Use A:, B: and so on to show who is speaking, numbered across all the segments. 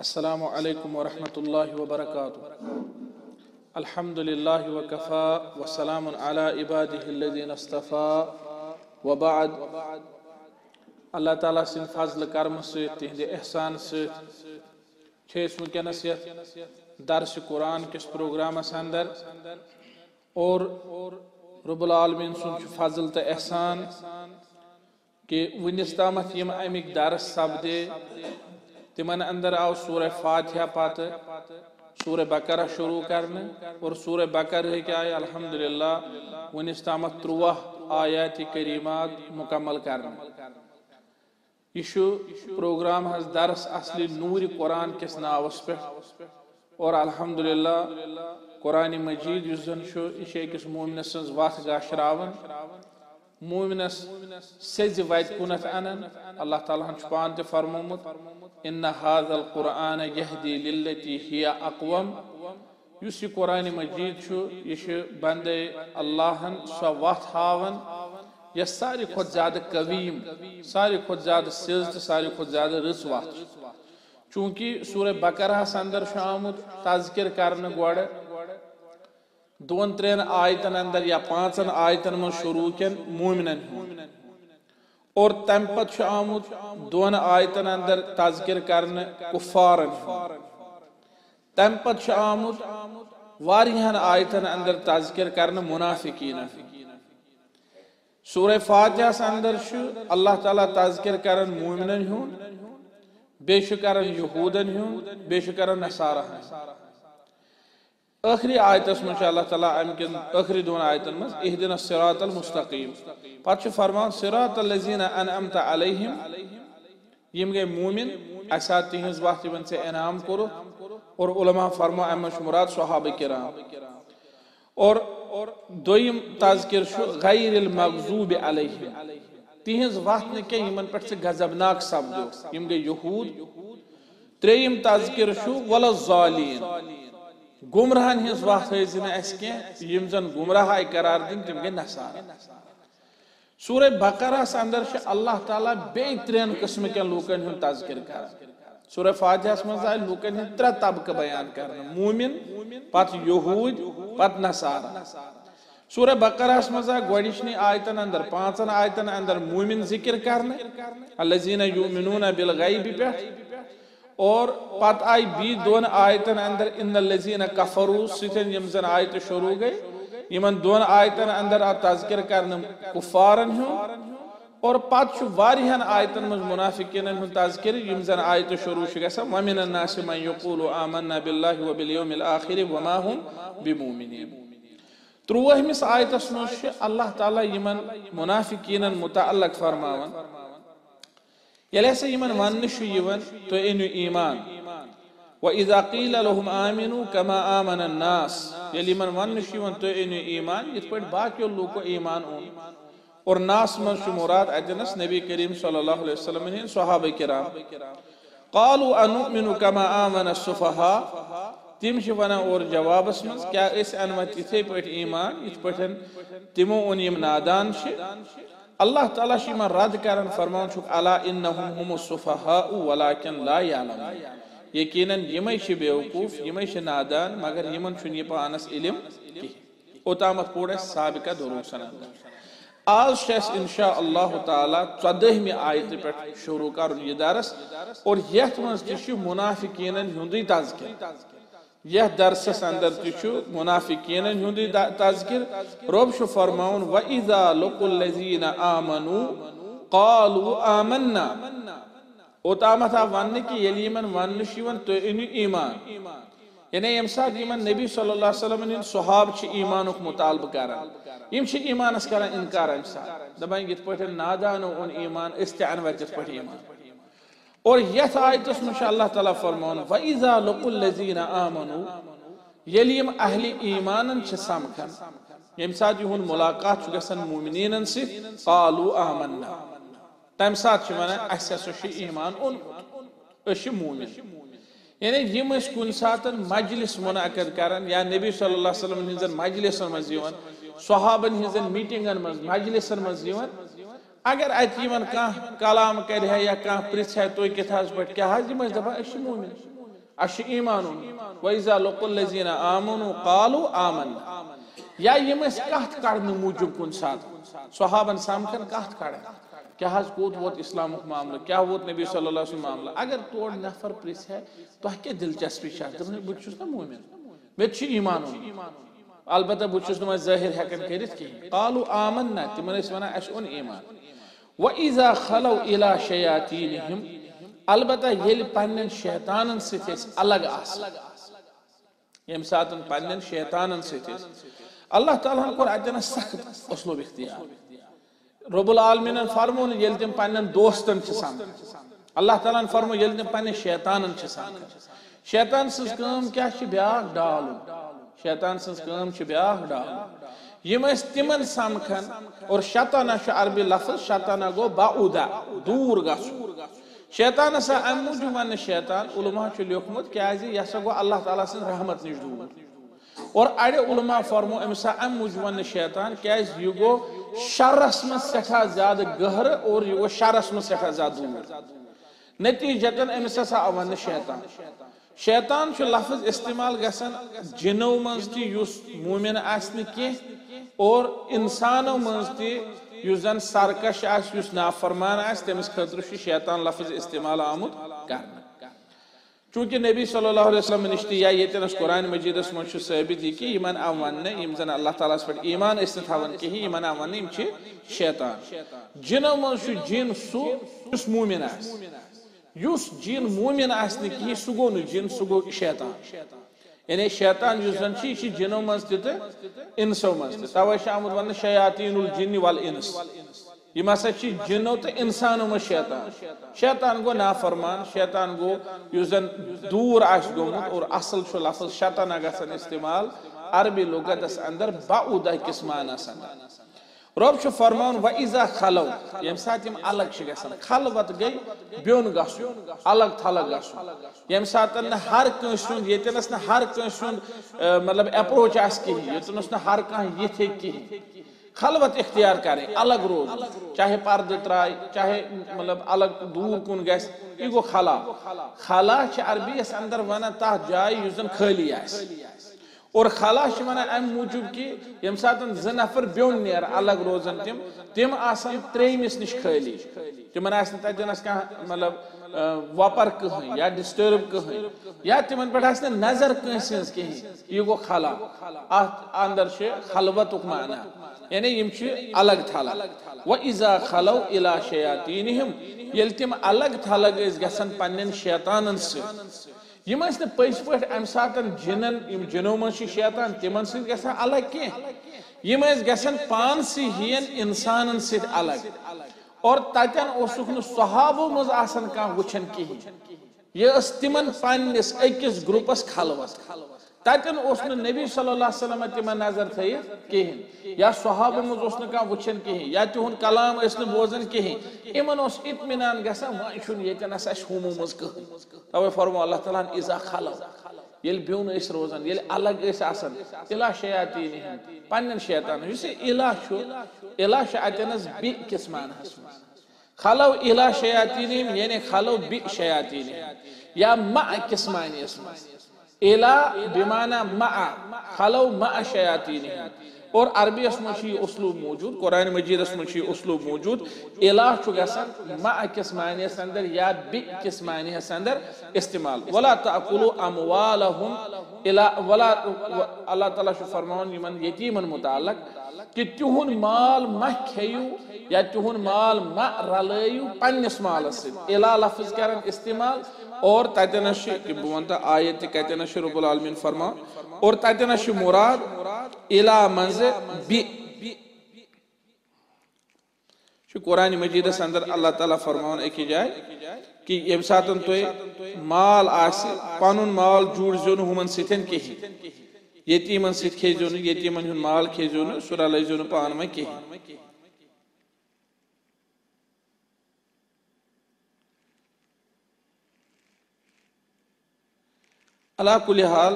A: अस्सलामु अलैकुम वरहमतुल्लाहि वबरकातुहू। अल्हम्दुलिल्लाहि वकफ़ा वस्सलामुन अला इबादिहिल्लज़ीना इस्तफ़ा वबाद। अल्लाह ताला सिंद फज़्ल कर्म सहित तिहंदे एहसान सहित वुनकस दर्स कुरान किस प्रोग्रामस अंदर और रब्बुल आलमीन सुंद फज़ल तो एहसान कि वनिस तामत यम अमिक दर्स सपदे तिमन अंदर आव सूरह फातिहा पत सूरह बकरा शुरू करने और सूरह बकरा के आए अल्हम्दुलिल्लाह वनिस तामत 13 आयत करीमात मुकम्मल करने। यह प्रोग्राम हज दर्स असली नूर कुरान किस नावस पे और अल्हम्दुलिल्लाह कुरान मजीद यह अकिस मोमिन सज वत गाशरावन मोमिनस सेज वत कुनत अनन। अल्लाह ताला पान ते फरमोमुत इन्ना हाज़ल कुरान यहदी लिल्लती हिया अक़वम। युस यह कुरान मजीद यह बंदे अल्लाहन सो वत हावन यह सारी खुद ज्यादा कवीम, सारी खुद ज्यादा सिज तो सारी खुद ज्यादा रस वत। चूंकि सूरह बकरा अंदर आमुत तज़किर करने गोड़ 2-3 आयतन अंदर या 5 आयतन में शुरू कन मोमिनन और तम पत आमुत 2 आयतन अंदर तज़किर करने कुफ़ारन। तम पत आमुत वारियान आयतन अंदर तज़किर करने मुनाफिकीन। सूरह फातिहा अंदर अल्लाह ताला तज़किर करन मोमिनन हुन, बेश करन यहूदन हुन, बेश करन नसारा। आखिरी आयतस में अल्लाह ताला अमकिन आखिरी 2 आयतन में इहदिना सिरातल मुस्तकीम पत फरमान सिरातल लज़ीना अनअमता अलैहिम यम गए मोमिन असा तिहंज वत यमन से इनाम करो। और उलमा फरमा अमश मुराद सहाबा किराम और दोयम तज़किर गैरिल मग़ज़ूब अलैहिम तिहंज वत न के यमन पे से गजबनाक सपदो यम गए यहूद। त्रेयम तज़किर वला ज़ालिन गुमराहन हज वत यम जन गुमराह आय करार दिन तम गए नसारा। सूरह बकरा अंदर अल्लाह ताला बे 3 किस्म के लूकन हुन तज़किर कर। सूरह फातिहा मज आय लूकन हंद 3 तबक़ बयान कर मोमिन पत यहूद पत नसारा। सूरह बकरा मज आय गोडनी आयतन अंदर 5 आयतन अंदर मोमिन जिक्र करने अल्लज़ीना युमिनूना बिल गैब पे और पत आई बी 2 आयतन अंदर इन्नल्लज़ीना कफ़रू सितन यम जन आयत शुरू गई यमन 2 आयतन अंदर आ तज़किर करने कुफ़ारन हुन और पत वारियान आयतन में मुनाफिकीन हुन तज़किर यम जन आयत शुरू गसन व मिनन नासि मन यक़ूलु आमन्ना बिल्लाहि व बिल यौमिल आखिर व मा हुम बिमुमिनीन। 13 आयतस में अल्लाह ताला यमन मुनाफिकीन मुतअल्लिक़ फरमावन यले से यमन वन तो इन ईमान व इज़ा क़ीला लहुम आमिनू कमा आमन अन्नास यली यमन वन तो इन ईमान इत पट बाकी लोगों ईमान ओन और नास में मुराद अदनस नबी करीम सल्लल्लाहु अलैहि वसल्लम ने सहाबा किराम। क़ालू अनुमिनु कमा आमन अस्सुफ़हा तिम वना और जवाबस में क्या अनमत इथे पट ईमान इत पटन तिमो ओन यम नादान अल्लाह ताला शिमा रद करन फरमान अला इन्नहुम हुमुस्सुफ़हाउ वलाकिन ला यअलमून यकीनन यमै बेवकूफ यमै नादान मगर यमन छुन ये पानस इल्म कि ओतामत पोड़ साबिका दुरूसन आज इंशा अल्लाह ताला 14वीं आयत पे शुरू कर यह दरस और यथ मज मुनाफिकीन हुंदी तज़किर। यह दरसस अंदर मुनाफिकीन हुंदी तज़किर। रब फरमाउन व इज़ा लक़ुल्लज़ीना आमनू क़ालू आमन्ना ओतामत वन कि यलि यमन वन तो इन ईमान यानी यम सात यमन नबी सल्लल्लाहु अलैहि वसल्लम इन सहाब ईमानुक मुतालब करन यम ईमानस करन इनकार अम सात दपान यथ पठ नादान उन ईमान इस्तेअनवर यथ पठ ईमान। और यथ आयतस में अल्लाह ताला फरमान व इज़ा लक़ुल्लज़ीना आमनू यलि यम अहले ईमानन समखन यम सात युहुन मुलाकात गसन मोमिनीनन से क़ालू आमन्ना तम सात वन अस ईमान ओन मोमिन यानी यम कुन सात मजलिस मुनअक़द करन या नबी सल्लल्लाहु अलैहि वसल्लम हिंजन मजलिसन मज यवन सहाबन हिंजन मीटिंगन मज मजलिसन मज यवन अगर अत कलाम कर या कह पृछ है तो कित पे क्या दपान मोमिन अश ईमानुन व इज़ा लक़ुल लज़ीना आमनु क़ालू आमन्ना। या यम कथ कड़ने मूजूब कुन साथ सहाबन सामखन कथ कड़न क्या कोत वोत इस्लाम मामला क्या वोत नबी सल्लल्लाहु अलैहि वसल्लम मामला। अगर तोड़ नफर प्रिस है तो क्या दिलचस्पी बहुत ना मोमिन मे ईमान अलबत्ता बहुत ज़ाहिर हेकन कर क़ालू आमन्ना तिमन वन अस ओन ईमान। व इज़ा खलौ इला शयातीनिहिम अलबत्ता येल पन्नन शैतानन सति अलग यम सात पन्नन शैतानन सति अल्लाह ताला कोर अतन सख्त उसलूब इख्तियार। रब्बुल आलमीन फरमोन येल तिम पन्नन दोस्तन सम अल्लाह ताला फरमो येल तिम पन्ने शैतानन सम। शैतान सज काम क्या ब्याख डालू शैतान सज काम ब्याख डालू यम तिमन समखन। और शताना अरबी लफ्ज शताना गो बाउदा दूर गसु। शैतान सा अम मूजूब वन शैतान उलमा लिखमुत क्या यह गो अल्लाह ताला सज रहमत निश दूर। और अड़े उलमा फरमो अमसा अम मूजूब वन शैतान क्या यह गो शरस में सठा ज्यादा गहर और यह गो शरस में सठा ज्यादा दूर। नतीजतन अमिस हसा वन शैतान। शैतान लफ्ज इस्तेमाल गसन जिनो मज तूमिन आह और इंसानों मज तन सरकश नाफरमान तमिस खतर शैतान लफ्ज इस्तेमाल आमुत कर। चूंकि नबी सल्लल्लाहु अलैहि वसल्लम निश या ये कुरान मजीदस मज साबित यह कि यमन आव वन जन अल्लाह तालास पे ईमान थवन कहीं यमन आव वन शैतान। जिनो मज जिन सुस मूमिन युस जिन मूमिन कहीं सह गो जिन सह गो शैतान। यानी शैतान जन जिनो मज इंसो मज तवे आमुत वन शयातीनुल जिन्न वल इंस यम हसा जिनो तो इंसानों में शैतान। शैतान गो नाफरमान शैतान गो जन दूर गोमुत। और असल लफ्ज शताना गसन इस्तेमाल अरबी लुगतस अंदर बाउदा किस मानस रब फरमान व इज़ा खलौ यम सात यम अलग गसन खलवत गई ब्योन गसु अलग थलग गसु यम सात हर कंस येतनस न हर कंस मतलब अप्रोच कहीं येतनस न हर कह ये कहीं खलवत इख्तियार करें अलग रोज चाहे पर्द त्राय चाहे मतलब अलग दूर कुन गो गो खला। खला अरबी अंदर वन तथ जाय जन खाली और खला वन अम मूजूब कि यम सात ज नफर ब्योन नेर अलग रोजन तिम आसन त्रेमिस निश खाली तिमन तन मतलब वपर कहीं या डिस्टर्ब कहीं या तिमन पे नजर कंस कहीं यह गो खला। अंदर खलवत माना यानी यम अलग थलग। व इज़ा खलौ इला शयातीनिहिम येल तिम अलग थलग गसन पन्नन शैतानन सत यम पज पे अम सात जिनन जिनो मज शैतान तिमन सत गसन अलग कह यम गसन पान हियन इंसानन सत अलग। और ततन सहाबो मज आसन कह वुचन कहीं यह तिमन पन्निस अकिस ग्रुपस खलवत ततन नबी सल्लल्लाहु अलैहि वसल्लम तिमन नजर थी कहीं या सहाबो मज कह वुचन कहीं या तिहुन कलाम बोजन कहीं इमन इत्मीनान गसन येतन हुमो मज कहीं। तवे फरमो अल्लाह ताला इज़ा खलौ येल ब्योन रोजन येल अलग आसन इला शयातीनिहिम पन्नन शैतान इला इला अतनस बि किस मानस खलौ इला शयातीनिहिम यानी खलौ बि शयातीनिहिम या मा किस मानियस इला बिमाना मा खलौ मा शयातीनिहिम। और अरबियस मज उसलूब मौजूद कुरान मजीदस मज उसलूब मौजूद इला गसन मा किस मानियस अंदर या बि किस मानियस अंदर इस्तेमाल। वला तअकुलु अमवालहुम इला वला अल्लाह ताला फरमान यमन यतीमन मुताल्लिक कि तुहुन माल मा खेयू या तुहुन माल मा रलयू पन्निस मालस इला लफ्ज करन इस्तेमाल। और ततनश बता आयत कतनश रब्बुल आलमीन फरमा और ततनश मुराद इला मंज बि कुरान मजीदस अंदर अल्लाह ताला फरमान एक जाए कि यम सात तुह माल पनुन माल जुड़ो हुमन सतन कहीं यतीमन सत खेजो यतीमन माल खेजो सह रलो पान में कहीं। अला कुल हाल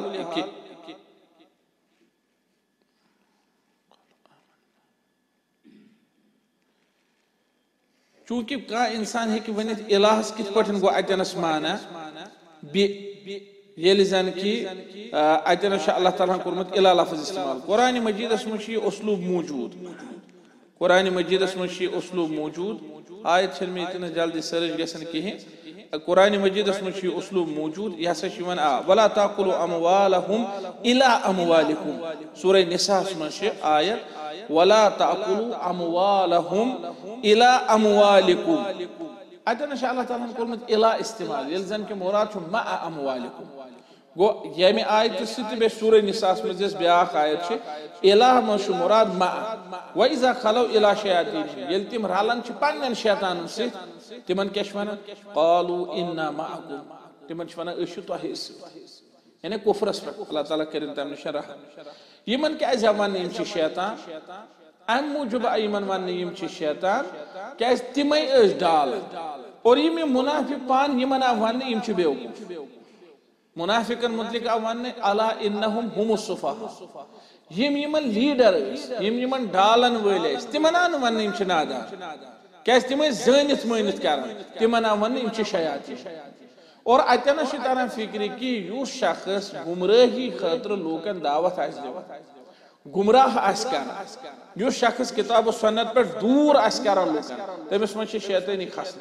A: चूंकि कह इंसान हे वन इलाहस कित गो अतनस माना ये जन कि अतन अल्लाह ताला कोर्मुत इला लफ्ज इस्तेमाल कुरान मजीदस मज उसलूब मौजूद कुरान मजीदस मज उसलूब मौजूद आयत छन में इतने जल्दी सर्च गसन कहीं कुरान मजीदस मज उसलूब मौजूद यह वन आ वला ताकुलु अमवालहुम इला अमवालिकुम सूरह निसा मज आयत वला ताकुलु अमवालहुम इला अमवालिकुम अतन अल्लाह ताला कोर्मुत इला इस्तेमाल ये जन के मुराद छु मा अमवालिकुम गो यमे आयत बे सूरह निसा मज ब्या आयत इला मज मुराद मा व इज़ा खलौ इला शयातीन यल तिम रलन पन्न शैतान से तिमन क्या वन क़ालू इन्ना मअकुम तिमन वन अश तोह यानी कुफरस पे अल्लाह ताला करिन तम निश रह यमन क्या वन यम शैतान अम मूजूब यमन वन यम शैतान क्या तिमै डाल और यम मुनाफिक पान यमन वन यम बेवकूफ मुनाफिकन मुतलिक वन अला इन्नहुम हुमुस सुफहा यम यमन लीडर यम यमन डालन वल तिमन वन यम नादान क्या तिमे जनित मानित कर तिमन वन यम शयातीन और अतन तरह फिक्र कि युस शख्स गुमराही खतर लोकन दावत गुमराह युस शख्स किताब सुन्नत पे दूर कर लोकन तमिस मज शैतानी खसन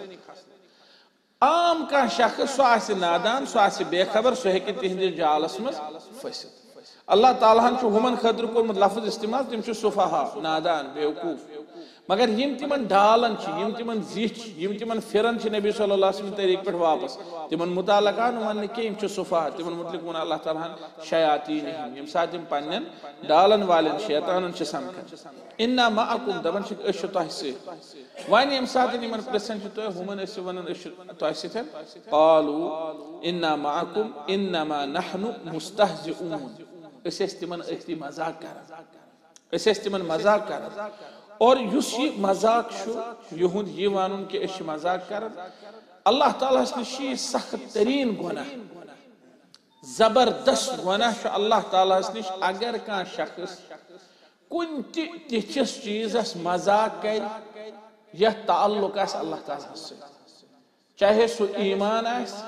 A: आम कह शख्स सह नादान सह बेखबर सह हे तिहंदिस जालस मज फसित अल्लाह ताला हुमन खतर कोर्मुत लफ्ज इस्तेमाल तिम सुफहा नादान बेवकूफ मगर यम तिमन डालन यम तिमन जिच यम तिमन फिरन नबी सल्लल्लाहु अलैहि वसल्लम तरीक पे वापस तिमन मुतालकान वन के यम सुफहा तिमन मुतलिक वन अल्लाह ताला शयातीन यम साथ यम पन्न डालन वालन शैतानन समखन इन्ना मअकुम दबन अश तोह से वन यम साथ यमन प्रसन तो हुमन अस वनन अश तोह सतन क़ालू इन्ना मअकुम इन्नमा नहनु मुस्तहजिऊन अस तिमन अथी मजाक कर अस तिमन मजाक कर और युस ये मजाक युहुंद ये वन कि मजाक कर अल्लाह ताला नश सख्त तरीन गुनाह जबरदस्त गुनाह अल्लाह ताला नश अगर कह शख्स कुन तिथिस चीजस मजाक कर यह ताल्लुक अल्लाह ताला से चाहे सु ईमान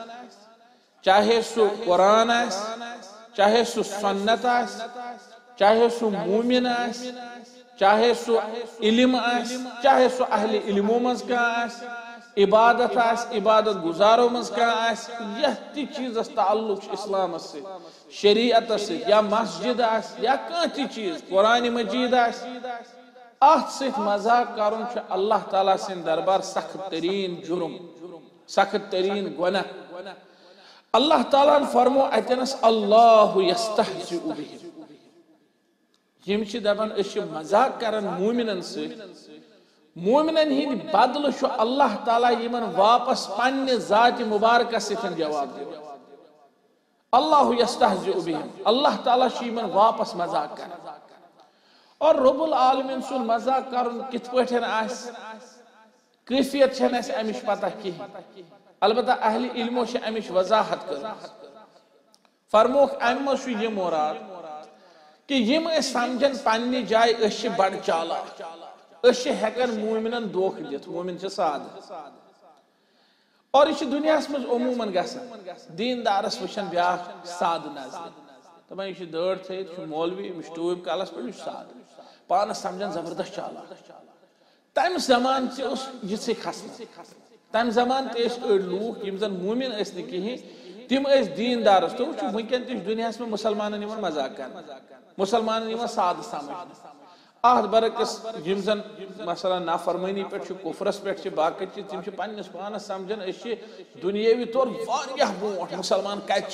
A: चाहे सु कुरान चाहे सु सुन्नत चाहे सु मूमिन चाहे सो इल्म चाहे सो अहले इल्मो मज इबादत इबादत गुजारो मज यह चीज ताल्लुक इस्लाम से शरीयत से या मस्जिद या कह चीज कुरान मजीद अत मजाक कर अल्लाह ताला सिंद दरबार सख्त तरीन जुर्म सख्त तरीन गुनाह अल्लाह ताला फरमो अतनस अल्लाहु यस्तहजिउ बिहिम यम दपान मजाक कर मोमिनन से मोमिनन हिंद बदल अल्लाह ताला यमन वापस पन्ने जात मुबारक सतन जवाब दे अल्लाहु यस्तहजिउ बिहिम अल्लाह ताला यमन वापस मजाक कर और रब्बुल आलमीन सुन मजाक कर कित पठन कैफियत अमिश पता कहीं अलबत्ता अहले इल्मो अमिश वजाहत कर फरमोख अम ये मुराद कि यम समझन पन्ने जाय बड़ चालाक हेकन मोमिनन दोख दित मोमिन साद और यह दुनिया मज अमूमन गसान दीनदारस वुचन ब्या साद नजर दपान यह दड़ थत मौलवी टूब कलस पे साद पानस समझन जबरदस्त चालाक तम जमान ये खसन तम जमान अड़ लूख यम जन मोमिन कहीं तिम दीनदारस तो वनकन दुनिया में मुसलमान मजाक कर मुसलमान साद समझ अत बरकस यम जन मसला नाफरमानी पे कुफरस पे बाकी चीज तिम पन्नस पानस समझन दुनियावी तौर ब्रोट मुसलमान कत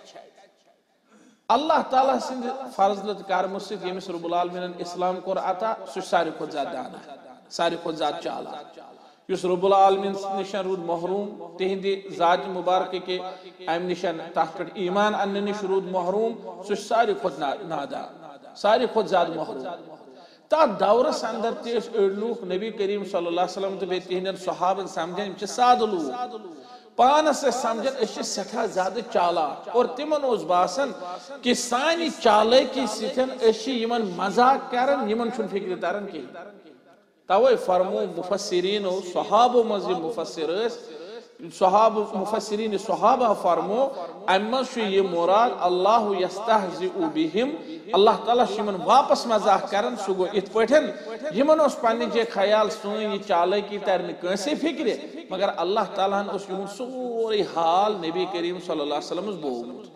A: अल्लाह ताला सिंद फजलत कर्म समिस रब्बुल आलमीन इस्लाम कोर अता सह सारी खुद ज्यादा दाना सारी खुद ज्यादा चालाक युस रब्बुल आलमीन निशन रूद महरूम तिहंदि जात मुबारक के अम निशन तथ पे ईमान अन्न निश रूद महरूम सह सारी खुद नादान सारी खुद ज्यादा महरूम तथ दौरस अंदर अड़ लूख नबी करीम सल्लल्लाहु अलैहि वसल्लम तो तिहंदन सहाबन समझन साद लूख पानस समझन सठा ज्यादा चालाक और तिमन बासन कि सानी चालाकी सतन मजाक कर फिक्र तरन कहीं तवे फरमो मुफस्सिरीनो सहाबो मज मुफस्सिर सहाब मुफस्सिरीन सहाबा फरमो अम्मस ये मुराद अल्लाह यस्तहज़िउ बिहिम अल्लाह ताला यमन वापस मजाक करन सु गो इत पठन यमन उस पन्ने जे ख्याल सुन ये चालाकी तरन कैसे फिक्र मगर अल्लाह ताला उस यमन सोरे हाल नबी करीम सल्लल्लाहु अलैहि वसल्लम बोलमुत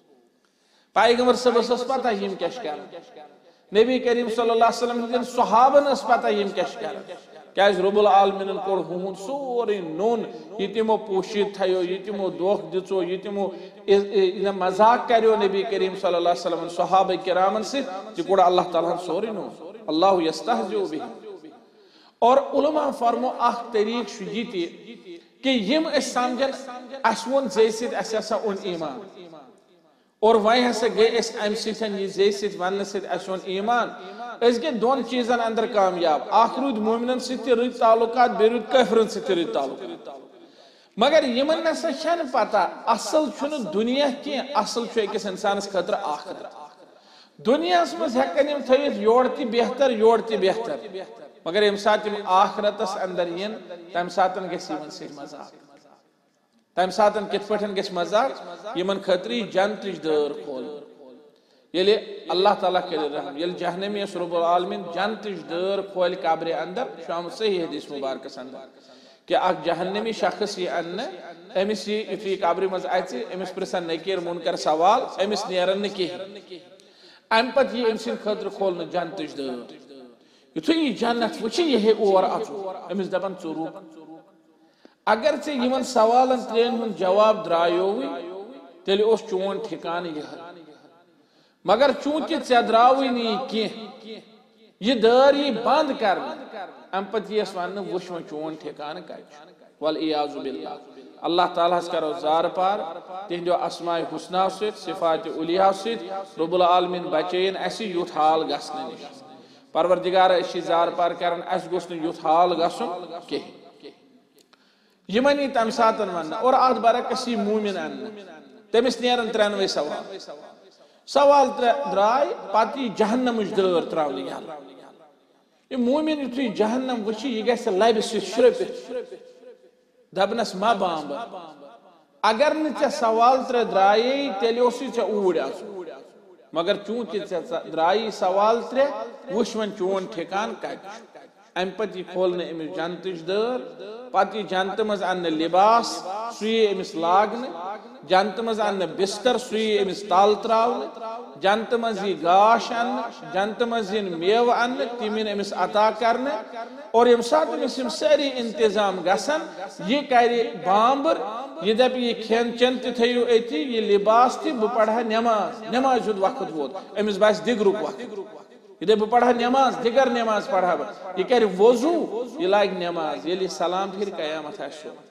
A: पैगंबर सबस पता यम क्या कर नबी करीम सल्लल्लाहु अलैहि वसल्लम दिन सहाबन पता यम क्या कर क्या रब्बुल आलमीन कोर हुन सोरे नोन ये तिमो पोशित थयो ये तिमो दोख दिचो ये तिमो मजाक करो नबी करीम सल्लल्लाहु अलैहि वसल्लम सहाबा किरामन से जे कोड अल्लाह ताला सोरे नो अल्लाह यस्तहज़िउ बिहि और उलमा फरमो अख तरीक शुजीति कि यम समझन असवन जैसित असा उन ईमान और वही हसा गए अम सत वन सत ईमान गए दोन चीजन अंदर कामयाब अख रूद मोमिनन सत रुद ताल्लुकात बे रुद काफिरन सत रुद ताल्लुकात मगर यमन नसा छन पता असल छुन दुनिया की असल छु अकिस इंसानस खतर आखिरत दुनिया मज हेकन यम थयित योर ति बेहतर मगर यम सात यम आखिरतस अंदर यन तम सातन गस यमन से मजाक तम सातन कित पठन गस मजाक यमन खतरी जन्नतच दर खोल येले अल्लाह ताला करे रहम येल जहन्नमी रब्बुल आलमीन जन्नतच दर खोल कब्र अंदर शाम सही हदीस मुबारक अंदर कि अख जहन्नमी शख्स ये अन्न अमिस ये कब्र मज आछि अमिस प्रसन नकीर मुनकर सवाल अमिस नेरन न कहीं अम पत ये अमसिन खतर खोल जन्नतच दर युथु ये जन्नत वुचि ये और अचु अमिस दपन चुरू अगर से यमन सवालन त्रेन हुन जवाब द्रायोवी तेल ओस चोन ठिकान यह मगर चूंकि चे द्रावी नहीं कि ये दर ये बंद कर अम पत ये वन वुश वो चोन ठिकान कत वल इयाज़ु बिल्लाह अल्लाह ताला करो जार पार तिंदो अस्माए हुस्ना सत सिफात उलिया सत रब्बुल आलमीन बचेन अस युथ हाल गसने निश परवरदिगार अस जार पार करन अस गोस न युथ हाल गसुन कहीं यमनी तम सातन वन और अत बरकस मूमिन अन्न तमिस नेरन 93 सवाल द्राय पत जहन्नम दर त्रावन ये मूमिन युथु जहन्नम वुचि यह गस लबि श्रपित दपनस मा बाम अगर न सवाल त्रे द्राये तेल चे ऊर मगर चूंकि द्राई सवाल त्रे वुश वन चोन ठिकान कत अम पत खोल अमिस जन्नतच दर पत जन्नत मज अन्न लिबास सुई अमिस लागन जन्नत मज अन्न बिस्तर सुई अमिस ताल त्रावन जन्नत मज गाश अन्न जन्नत मज मेव अन्न तिमिन अमिस अता करने और यम सात अमिस सारी इंतजाम गसन ये करे बांबर ये दप ये खेन चन थयु अति ये लिबास ति बह पढ़ा नमाज वक्त वोत अमिस बास दिगरुक वक्त ये बह पढ़ा नमाज दिगर नमाज पढ़ा ये कर वजू ये लाग नमाज ये सलाम फिर कयामत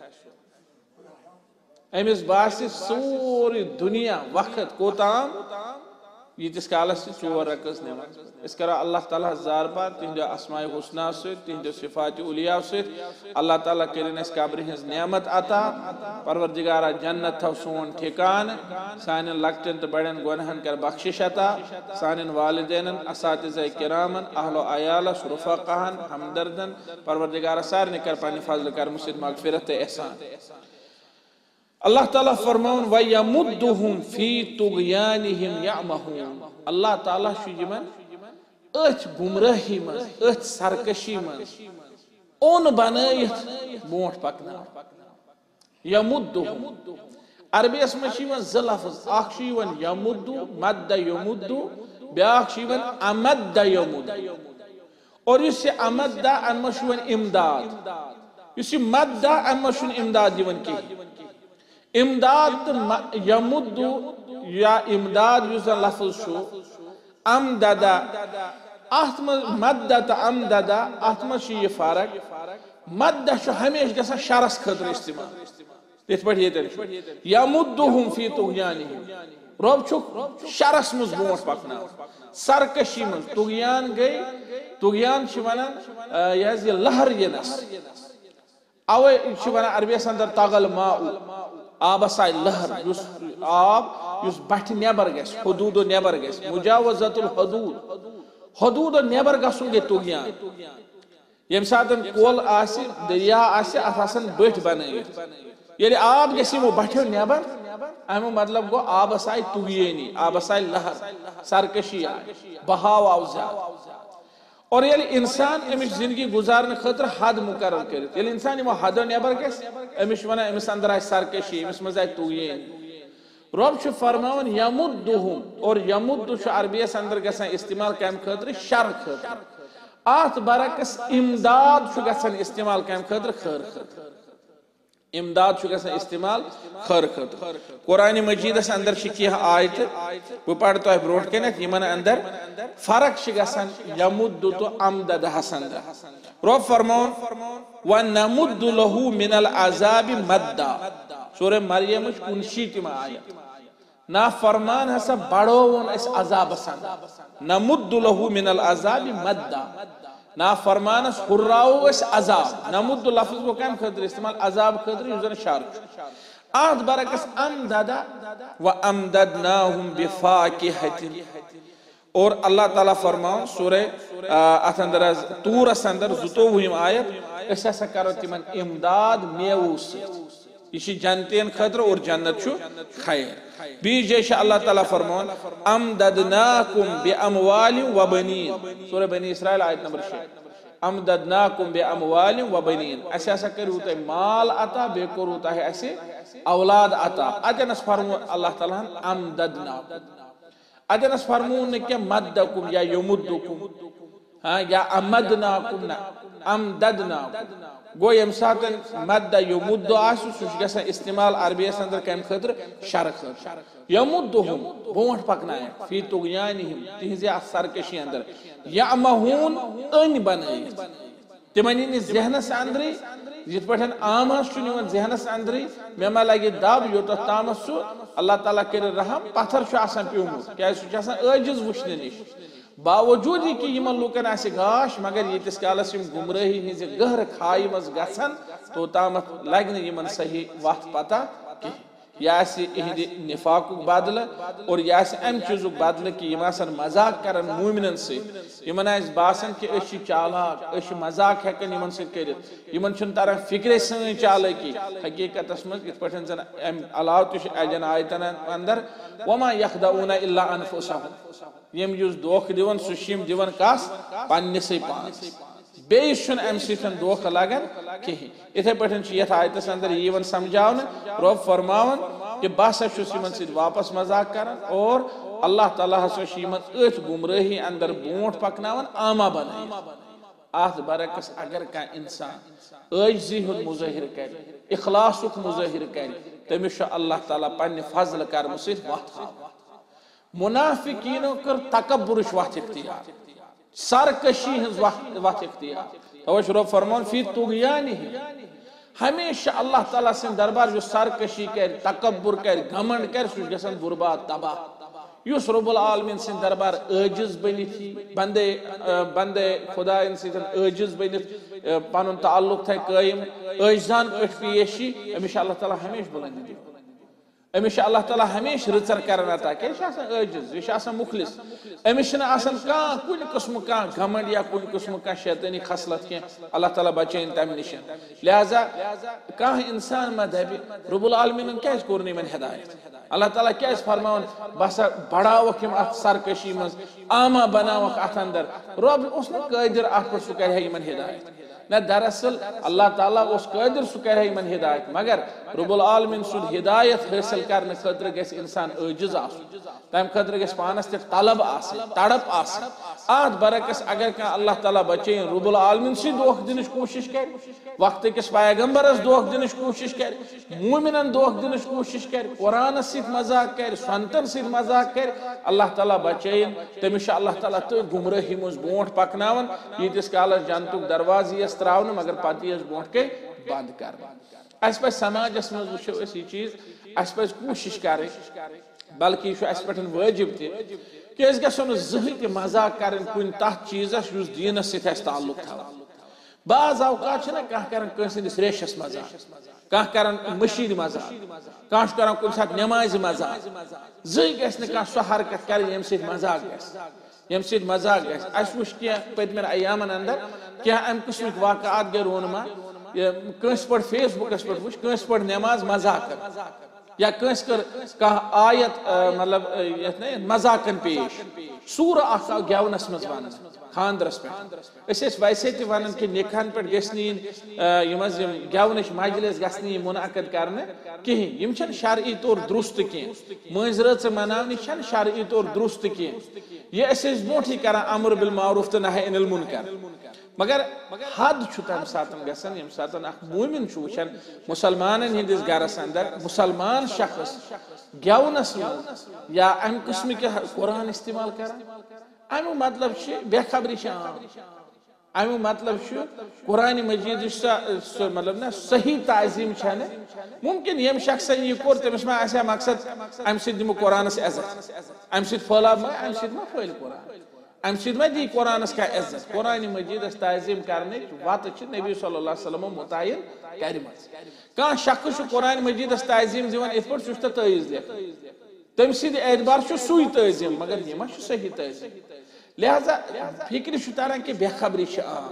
A: अमिस बास सोरी दुनिया वक्त कोताम यीतिस कालस 4 रकस नमाज इस करा अल्लाह ताला जार पार तिंदो अस्माए हुस्ना से तिंदो सिफात उलिया से अल्लाह ताला करेन इस कब्र हिंस नेमत अता परवरदिगारा जन्नत थव सोन ठिकान सानन लक्तन तो बड़न गुनहन कर बख्शिश अता सानन वालिदैन असातिज़ा किरामन अहलो अयाल रफ़ाक़ान हमदर्दन परवरदिगारा सारने कर पानी फजल कर मुसिद मगफिरत एहसान अल्लाह ताला फरमान व यमुद्दुहुम फी तुग़यानिहिम यअमहून अल्लाह ताला छु यमन अथ गुमराही मज अथ सरकशी मज ओन बनायित मोट पकना यमुद्दुहुम अरबीस में छु यमन ज लफ्ज अख छु यमन यमुद्दु मद्द यमुद्दु ब्याख छु यमन अमद्द यमुद्दु और इस अमद्द अन छु यमन इमदाद इस मद्द अन छु इमदाद दिवन की इमदाद यमुद्दु या इमदाद युस लफ्ज छु अमददा अथ मद्दत अमददा अथ में ये फर्क मद्द हमेशा गसा शरस खतर इस्तेमाल इत पे यमुद्दुहुम फी तुग़यानिहिम रब छु शरस मज बोट पकना सरकशी मज तुग़यान गई तुग़यान वनान यह लहर यनस अवे वनान अरबियस अंदर तगल माउ आबस आय लहर आब युस बट नेबर गस हदूद नेबर गस मुजावजतुल हदूद हदूद नेबर गसुन गे तुग़यान यम सातन कोल आसि दरिया आसि अथ आसन बठ बनयित ये आब गो बठो नबर अमु मतलब गो आबस आय तुगयनी आबस आय लहर सरकशी आय बहाव आव ज्यादा और ये इंसान अमिश जिंदगी गुजारने खतर हद मुकर्रर करित ये इंसान यमो हदो नबर गस अमिश वना अमिस अंदर आय सरकशी अमिस मज आय तुगयनी रब छु फरमावन यमुद्दुहुम और यमुद्दु छु अरबियस अंदर गसन इस्तेमाल कम खतर शर खतर आत बरकस इमदाद छु गसन इस्तेमाल कम खतर खैर खतर इमदाद छु गसन इस्तेमाल खैर खतर कुरान मजीद अंदर शिकिया आयत वो पढ़ तो ब्रोट के न यमन अंदर फर्क छु गसन यमुद्दु तो अमदद हसन रब फरमावन व नमुद्दु लहु मिनल अज़ाबि मद्दा सूरह मरियम 59 आयत ना फरमान हसा बड़ोवन इस अज़ाब सन नमुद्दु लहु मिनल अज़ाबि मद्दा ना फरमान हुर्राओ इस अज़ाब नमुद्दु लफ्ज़ को कम खतर इस्तेमाल अज़ाब खतर युजन शार आद बरकस अमददा व अमददनाहुम बिफाकिहतिन और अल्लाह ताला फरमान सूरह अथ अंदर तूर अंदर 22 आयत ऐसा करो तिमन इमदाद मेवू से इसी जन्नतियन खतर और जन्नत छु खैर बीच जैसे अल्लाह ताला फरमान अमददनाकुम बिअमवालिन व बनीन सूरह बनी इसराइल आयत नंबर 6 अमददनाकुम बिअमवालिन व बनीन ऐसा करू त माल अता बे करू त है ऐसे औलाद अता अजनस फरमान अल्लाह ताला अमददना अजनस फरमान ने क्या मद्दकुम या यमुद्दुकुम हां या अमदनाकुम ना अमददनाकुम गो यम सातन मद्दा यमुद्दु आसु सुश गसा इस्तेमाल अरबियस अंदर कम खतर शर खतर यमुद्दुहुम बोंठ पकनाय फी तुगयानिहिम तिहजे सरकशी अंदर यमहून अन बनयित तिमनी ने जहनस अंदर जित पठन आमस छु निवन जहनस अंदर मेमा लगे दब योत तामस छु अल्लाह ताला करे रहम पत्थर छु आसान पिउमु क्या छु आसान अजिज वुशने निश बावजूद कि यमन लुकन आसे गाश मगर यतिस कालस यम गुमराही हिज गहर खाई मज गसन तो तामत लगन यमन सही वक्त पता कि यासी इहदि निफाक बदल और यासी अम चीजुक बदल कि यम आसन मजाक करन मोमिनन से यमन आस बासन कि अश चालाक अश मजाक हेकन यमन से करित यमन छन तरह फिक्रे सं चालाकी हकीकतस मज इत पठन जन अम अलाव तुश अजन आयतन अंदर वमा यखदऊना इल्ला अनफुसहुम यम युज दोख दिवन सुशिम दिवन कास पन्निसै पास बेस छन अम सितन दोख लगन कहीं इथे पठन छ यथ आयतस अंदर यवन समझावन रब फरमावन कि बस छुस यमन सित वापस मजाक करन और अल्लाह ताला हस यमन अथ गुमराही अंदर बोंठ पकनावन आमा बनाय आथ बरकस अगर का इंसान आजिजी हुन मुजाहिर कर इखलासुक मुजाहिर कर तमिश अल्लाह ताला पन्ने फजल कर्म सित वत मुनाफिकीनो कर तकब्बुर वत इख्तियार सरकशी हज वत इख्तियार तवश रब फरमान फी तुगयानिहि हमेशा अल्लाह ताला से दरबार जो सरकशी कर तकब्बुर कर घमंड कर सुश गसन बर्बाद तबाह युस रब्बुल आलमीन से दरबार आजिज बनिथि बंदे बंदे खुदा इन से आजिज बनिथ पनुन ताल्लुक थे कायम आजिजान अठ पेशी हमेशा अल्लाह ताला हमेशा बुलंदी दी अमिश अल्लाह ताला हमेशा रिचर करना था क्या आजिज यह मुखलिस अमिश का कुन किस्म का घमंड या कुन किस्म का शैतानी खसलत के अल्लाह ताला बचैन तम निश लिहाजा कह इंसान मा दबि रब्बुल आलमीन क्या कोर निमन हिदायत अल्लाह ताला क्या फरमान बस बढ़ावक यम अथ सरकशी मज आमा बनावक अथ अंदर रब उस न कादिर अथ पर सु करे यमन हिदायत न दरअसल अल्लाह ताला उस कादिर सु करे यमन हिदायत मगर रब्बुल आलमीन सुन हिदायत हासिल करने खतर गस इंसान आजिज आसु तम खतर गस पानस ते तलब आस तड़प आस आद बरकस अगर का अल्लाह ताला बचे रब्बुल आलमीन से दोख दिनच कोशिश कर वक्त किस पैगंबरस दोख दिनच कोशिश कर मोमिनन दोख दिनच कोशिश कर कुरान से मजाक कर संतन से मजाक कर अल्लाह ताला बचे तमिश अल्लाह ताला तो गुमराही मज बोंठ पकनावन यीतिस कालस जन्नतुक दरवाजे यस त्रावन मगर पति यस बोंठ के बंद कर अस पे समाजस मज वुचो अस ये चीज अस पे कोशिश करे बल्कि अस पे वाजिब ते कि अस गसो न जही ते मजाक करन कुन तथ चीजस युस दीनस से ताल्लुक था बाज औकात छना कह करन कंसिस रेशस मजाक कह करन मशीद मजाक कह करन कुन साथ नमाज मजाक जही गस न कह सो हरकत कर यम से मजाक गस यम से मजाक गस अस वुच के पदमन अयामन अंदर क्या अम किस्म वाक़ात गए रोनमा कंस पे फेसबुकस पे वुच कंस पे नमाज मजाक या कंस कर कह आयत मतलब मजाकन पेश सूर गेवनस मज वन खानदरस पे वैसे त वन कि निकाहन पे गेवन मजलिस गि मुनअक़द कर कहें शरई तौर दुरुस्त कह मज रच मनाव शरई तौर दुरुस्त कह यह ब्रोट कर अमर बिल मारूफ तो नही अनिल मुनकर मगर हद तम सात गम सात मोमिन वुचान मुसलमान हंदिस गरस अंदर मुसलमान शख्स गेवनस या अम किस्म के कुरान इस्तेमाल कर अमु मतलब बेखबरी अमु मतलब कुरान मजीद मतलब ना सही ताजीम मुमकिन यम शख्स यह कोर तमिस मा मकसद अम दिमो कुरानस इज्जत अम फैलाव अम फैल कुरान अम दी कुरानस का इज्जत कुरान मजीदस ताजीम करने वत नबी सल्लल्लाहु अलैहि वसल्लम मुतयन कर शख्स कुरान मजीदस ताजीम दिवान इत पे तईज लिख तम सद एतबार सुई तजीम मगर यह सही तजीम लिहाजा फिक्र तारान कि बेखबरी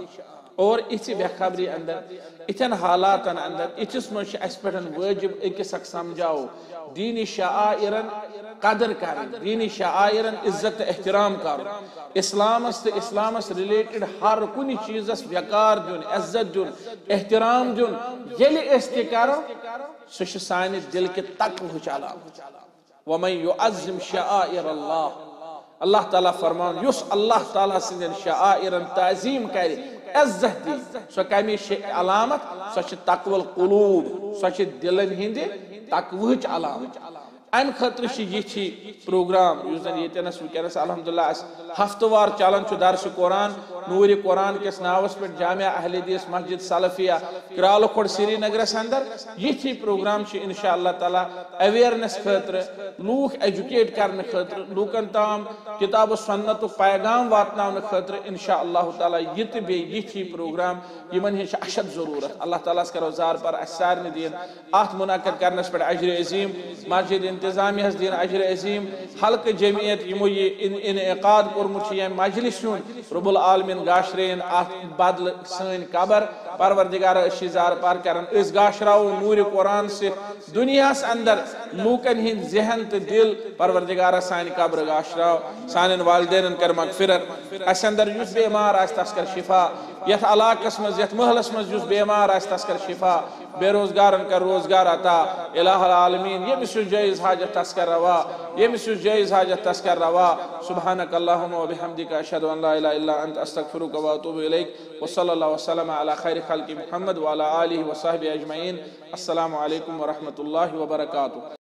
A: और इस बेखबरी अंदर इथन हालातन अंदर इथिस मज पे वाजिब अकिस समझाओ दीनी शाइरन कदर कर दीनी शाइरन इज्जत एहतराम कर इस्लामस तो इस्लामस रिलेटेड हर कुन चीजस वकार दिन इज्जत दिन एहतराम दिन ये करो सह सान दिल के तक़वा अलामत वमन युअज़्ज़िम शाइर अल्लाह अल्लाह ताला फरमान युस अल्लाह ताला सिंदन शाइरन ताजीम कर इज्जत दी सो कमी अलामत सह तक़वल क़ुलूब सह दिलन हिंद तक़वच अलामत अम खतर यह प्रोग्राम वनस वनस अल्हम्दुलिल्लाह हफ्तवार चलान दरस कुरान नूर कुरान किस नावस पे जामिया अहले हदीस मस्जिद सलफिया क्रालखोड़ श्रीनगरस अंदर यह प्रोग्राम इंशाअल्लाह ताला अवेयरनेस खतर लूख एजुकेट करने खतर लूकन ताम किताब सुन्नत पैगाम वातनावन खतर इंशाअल्लाह ताला यह प्रोग्राम यमन अशद जरूरत अल्लाह ताला करो जार पर सारे दिन अत मुनाकद करनस पे अजर अजीम मस्जिद इंतजामिया दिन अजर अजीम हल्क जमीयत यमो इनकाद कोर्मुत मजलिस रब्बुल आलमीन गाशरेन अत बदल सन कबर परवरदिगार जार पार कर गाशराव नूर कुरान से दुनिया अंदर लूकन हिंद जहन तो दिल परवरदिगार सान कब्र गाशराव सान वालिदैन कर मगफिरत अस अंदर युस बेमार तस कर शिफा यथ इलाकस मज यथ महलस मज युस बेमार तस कर शिफा बेरोजगारन कर रोजगार अता इलाहुल आलमीन यमिस जायज हाजत तस कर रवा यमिस जायज हाजत तस कर रवा सुब्हानक अल्लाहुम्मा व बिहम्दिका अशहदु अन ला इलाहा इल्ला अंत अस्तगफिरुका व अतूबु इलैक व सल्लल्लाहु वसल्लम अला खैरि खल्क़ि मुहम्मद व अला आलिहि व सहबिहि अजमईन। अस्सलामु अलैकुम व रहमतुल्लाहि व बरकातुहू।